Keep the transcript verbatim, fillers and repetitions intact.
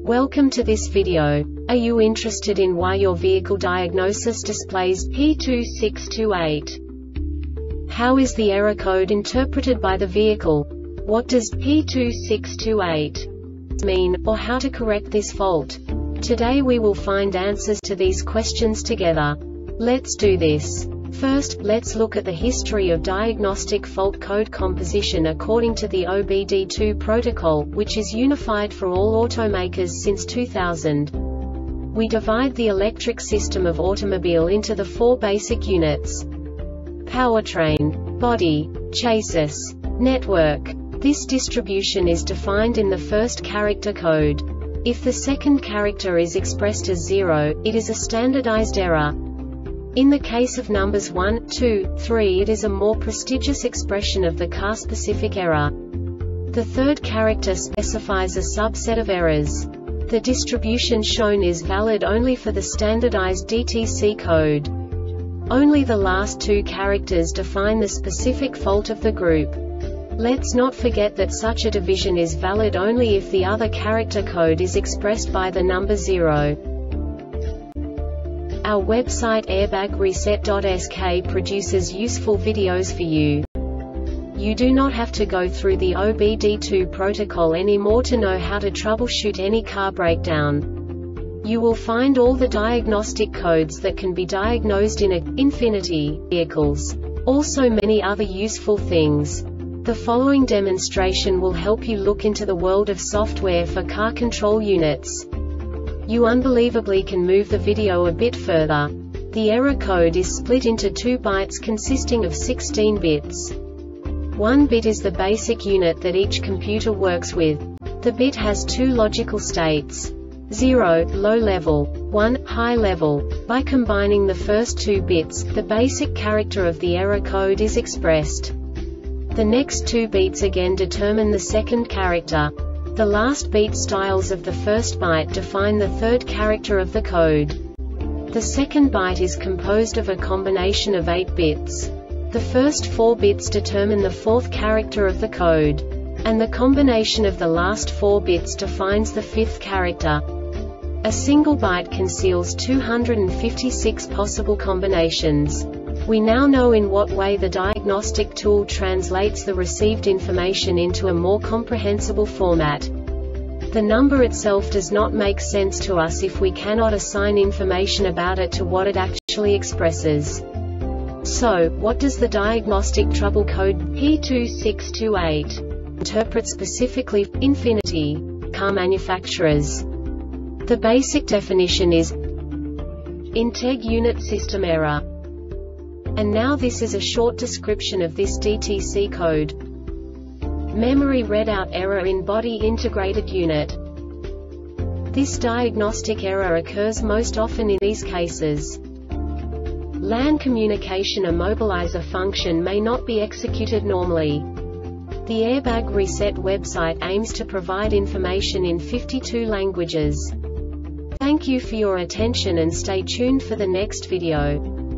Welcome to this video. Are you interested in why your vehicle diagnosis displays P two six two eight? How is the error code interpreted by the vehicle? What does P two six two eight mean, or how to correct this fault? Today we will find answers to these questions together. Let's do this. First, let's look at the history of diagnostic fault code composition according to the O B D two protocol, which is unified for all automakers since two thousand. We divide the electric system of automobile into the four basic units: powertrain, body, chassis, network. This distribution is defined in the first character code. If the second character is expressed as zero, it is a standardized error. In the case of numbers one, two, three, it is a more prestigious expression of the car-specific error. The third character specifies a subset of errors. The distribution shown is valid only for the standardized D T C code. Only the last two characters define the specific fault of the group. Let's not forget that such a division is valid only if the other character code is expressed by the number zero. Our website airbag reset dot S K produces useful videos for you. You do not have to go through the O B D two protocol anymore to know how to troubleshoot any car breakdown. You will find all the diagnostic codes that can be diagnosed in a Infiniti vehicles. Also many other useful things. The following demonstration will help you look into the world of software for car control units. You unbelievably can move the video a bit further. The error code is split into two bytes consisting of sixteen bits. One bit is the basic unit that each computer works with. The bit has two logical states: zero, low level, one, high level. By combining the first two bits, the basic character of the error code is expressed. The next two bits again determine the second character. The last beat styles of the first byte define the third character of the code. The second byte is composed of a combination of eight bits. The first four bits determine the fourth character of the code. And the combination of the last four bits defines the fifth character. A single byte conceals two hundred fifty-six possible combinations. We now know in what way the diagnostic tool translates the received information into a more comprehensible format. The number itself does not make sense to us if we cannot assign information about it to what it actually expresses. So, what does the diagnostic trouble code P two six two eight interpret specifically for Infiniti car manufacturers? The basic definition is Integ unit system error. And now this is a short description of this D T C code. Memory readout error in body integrated unit. This diagnostic error occurs most often in these cases: LAN communication immobilizer function may not be executed normally. The Airbag Reset website aims to provide information in fifty-two languages. Thank you for your attention and stay tuned for the next video.